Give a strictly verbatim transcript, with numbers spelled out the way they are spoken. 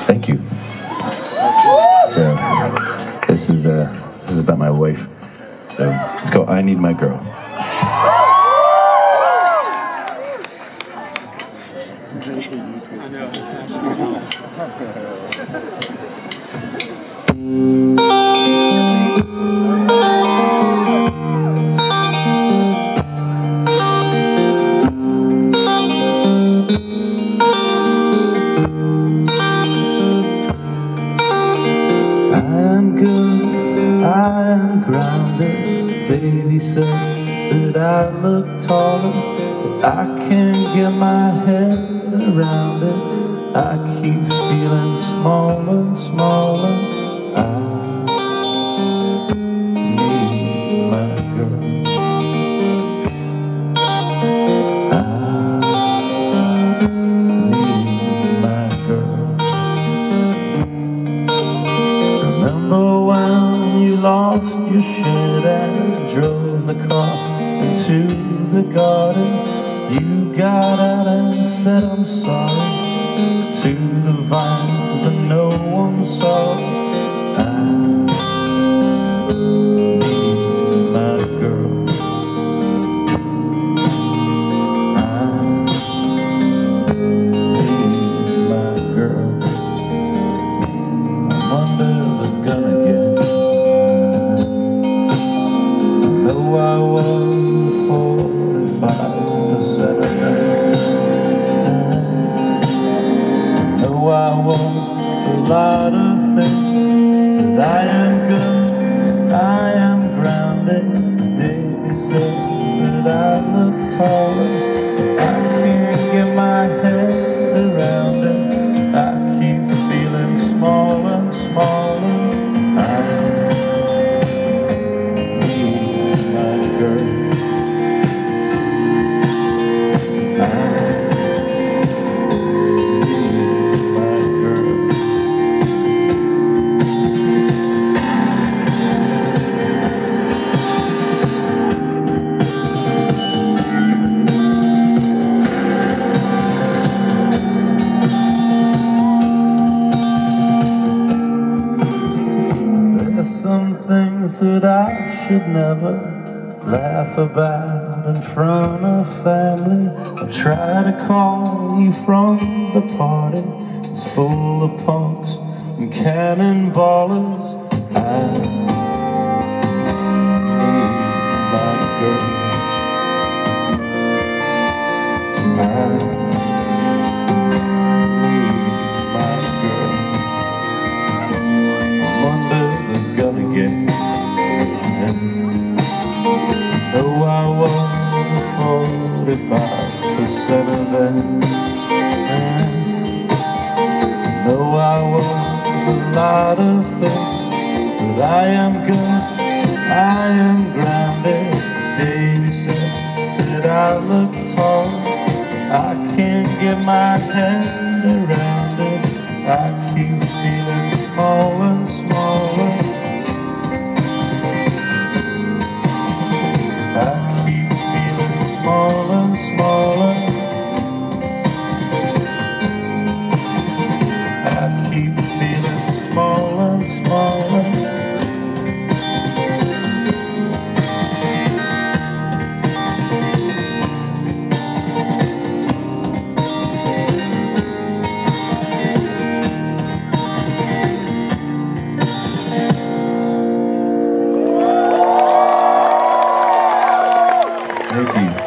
Thank you. So, this is uh, this is about my wife. So, let's go. I Need My Girl. I'm good, I am grounded. Davy says that I look taller, but I can't get my head around it. I keep feeling smaller and smaller. I need my girl. I need my girl. Remember when you lost your shit and drove the car into the garden? You got out and said I'm sorry to the vines and no one saw. I need my girl. I need my girl. I'm under the gun again. I know I was forty-five percent of man. I know I was a lot of things, but I am good, I am grounded. Davy says that I look taller, but I can't get my head around it. I keep feeling smaller and smaller. I need my girl. I need my girl. There's some things that I should never laugh about in front of family. I try to call you from the party. It's full of punks and cannonballers. I need my girl. I need my girl. I'm under the gun again. Though I was a forty-five percent of it, though I was a lot of things, but I am good, I am grounded. Davy says that I look tall, I can't get my head around it. I keep feeling smaller and smaller. I keep feeling smaller and smaller. I keep feeling smaller and smaller. Thank you.